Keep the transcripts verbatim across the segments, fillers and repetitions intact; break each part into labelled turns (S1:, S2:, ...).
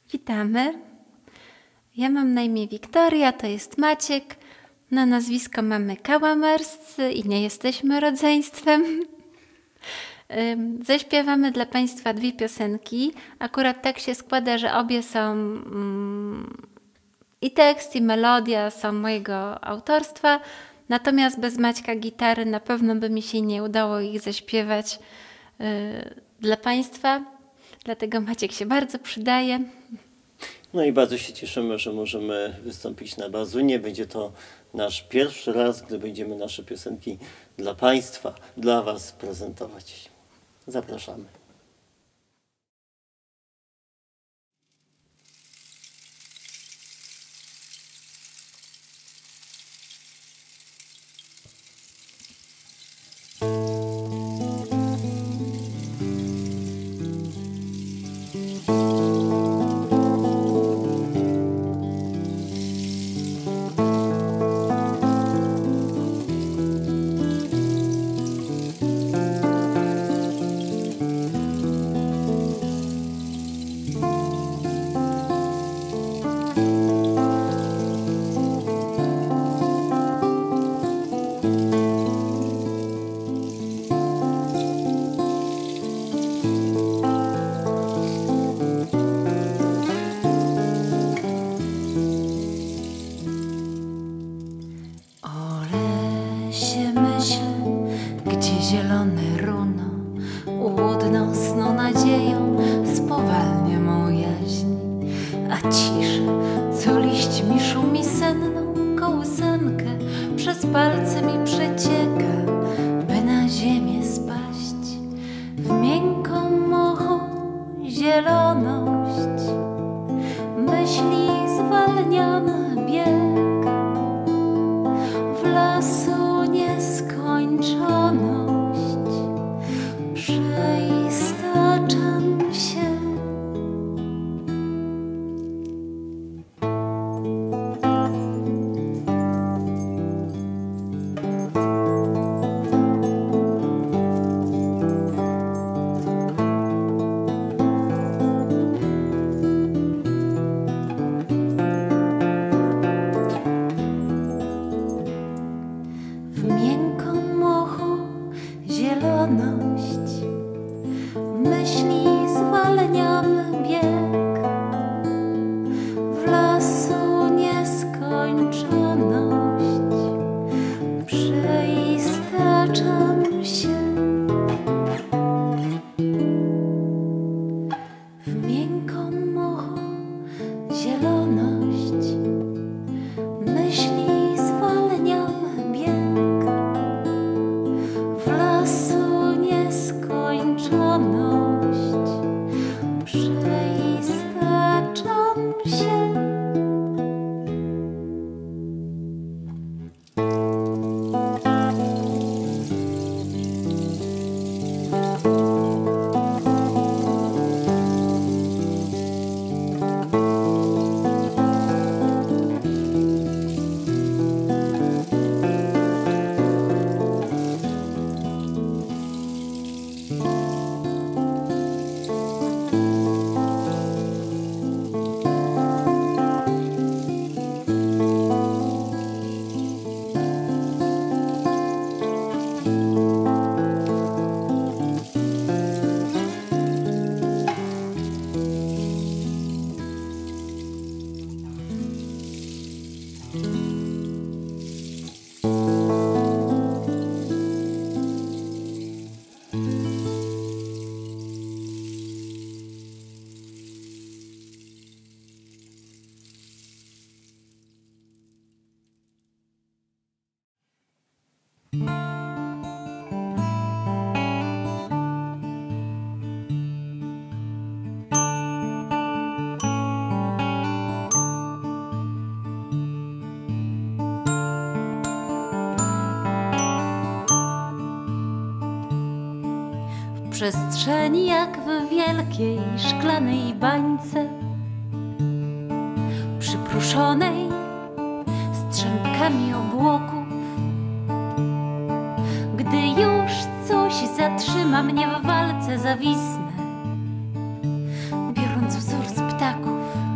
S1: Witamy. Ja mam na imię Wiktoria, to jest Maciek. Na nazwisko mamy kałamerscy i nie jesteśmy rodzeństwem. Zaśpiewamy dla Państwa dwie piosenki. Akurat tak się składa, że obie są mm, i tekst, i melodia są mojego autorstwa. Natomiast bez Maćka gitary na pewno by mi się nie udało ich zaśpiewać yy, dla Państwa. Dlatego Maciek się bardzo przydaje.
S2: No i bardzo się cieszymy, że możemy wystąpić na Bazunie. Będzie to nasz pierwszy raz, gdy będziemy nasze piosenki dla Państwa, dla Was prezentować. Zapraszamy.
S3: Zielone runo łudno snu nadzieją spowalnia mą jaźń, a cisza, co liśćmi szumi senną kołysankę, przez palce mi przecieka, by na ziemię spaść w miękką mochu zieloność. Myśli zwalniamy bieg w lasu nieskończoną. Przeistaczam się. W miękką mochu zieloność. Myśli zwalniamy bieg w lasu nieskończoność. Przeistaczam się w miękką mochu zieloność. Myśli zwalniamy bieg w lasu nieskończoność. Przeistaczam się. W przestrzeni jak w wielkiej szklanej bańce, przypruszonej strzępkami obłoków. Gdy już coś zatrzyma mnie w walce, zawisnę, biorąc wzór z ptaków.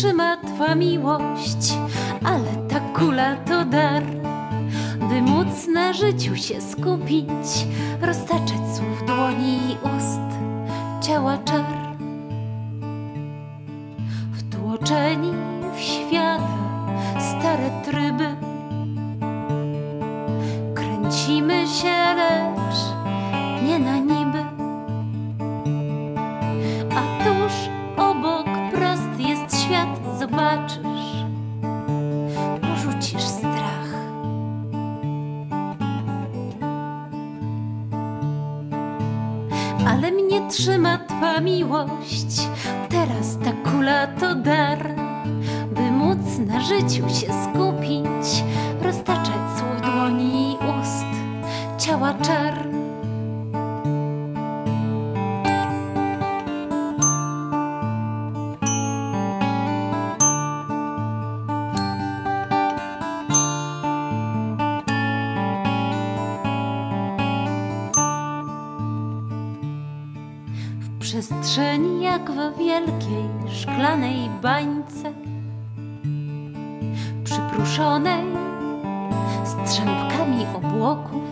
S3: trzyma Twa miłość, ale ta kula to dar, by móc na życiu się skupić, roztaczać słów dłoni i ust, ciała czar. Wtłoczeni w świata stare tryby, kręcimy się, lecz nie na niby. A tuż obok prost jest świat, zobaczysz, porzucisz strach. Ale mnie trzyma Twa miłość, teraz ta kula to dar, by móc na życiu się skupić, roztaczać słów dłoni i ust, ciała czar. W przestrzeni jak w wielkiej szklanej bańce, przypruszonej strzępkami obłoków,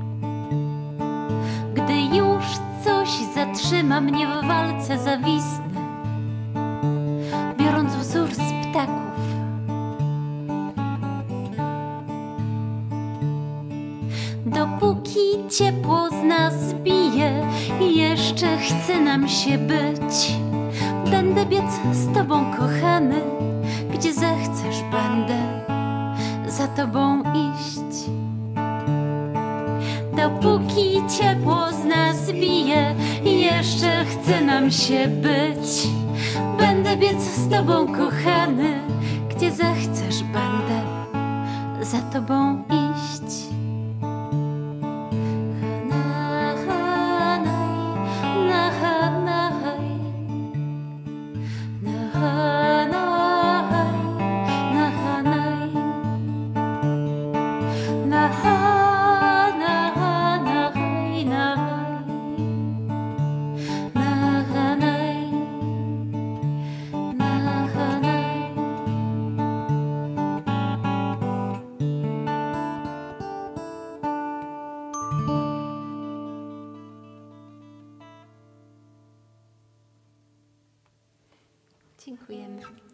S3: gdy już coś zatrzyma mnie w walce, zawisnę, biorąc wzór z ptaków. Dopóki ciepło z nas bije i jeszcze chce nam się być, będę biec z Tobą, kochany, gdzie zechcesz, będę za Tobą iść. Dopóki ciepło z nas bije i jeszcze chce nam się być, będę biec z Tobą, kochany, gdzie zechcesz, będę za Tobą iść.
S1: Dziękujemy.